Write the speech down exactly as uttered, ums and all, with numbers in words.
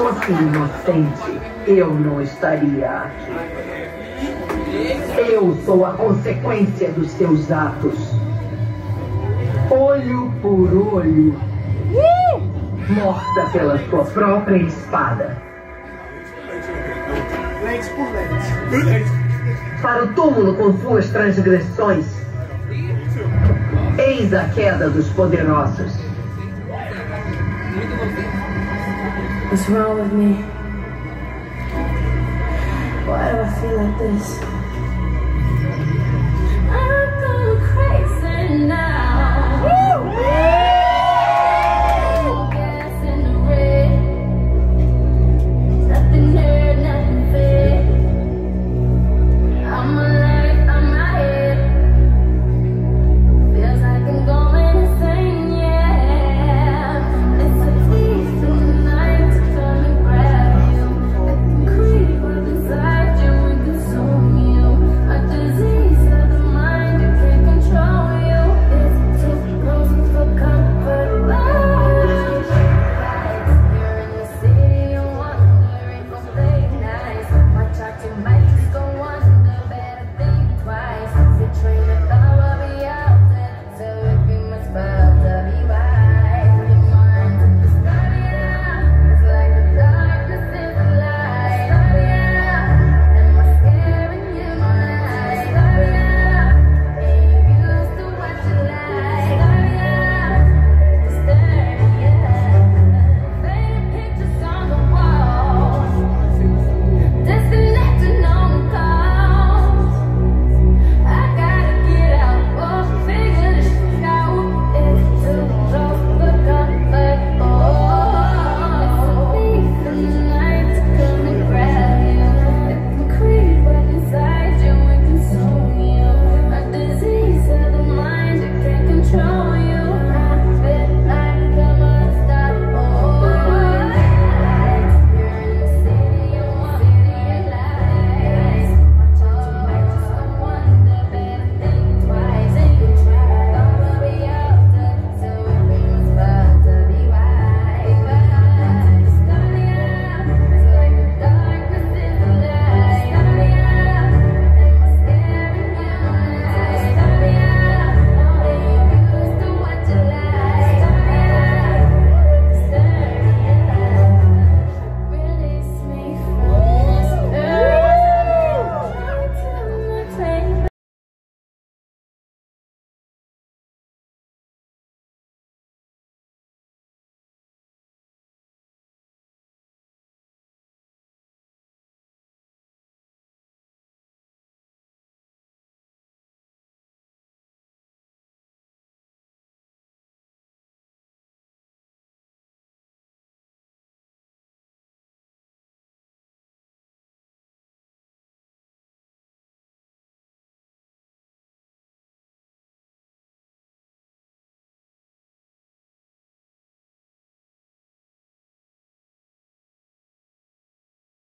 fosse inocente, eu não estaria aqui. Eu sou a consequência dos seus atos. Olho por olho. Morta pela sua própria espada. Para o túmulo com suas transgressões. Eis a queda dos poderosos. What's wrong with me? Why do I feel like this?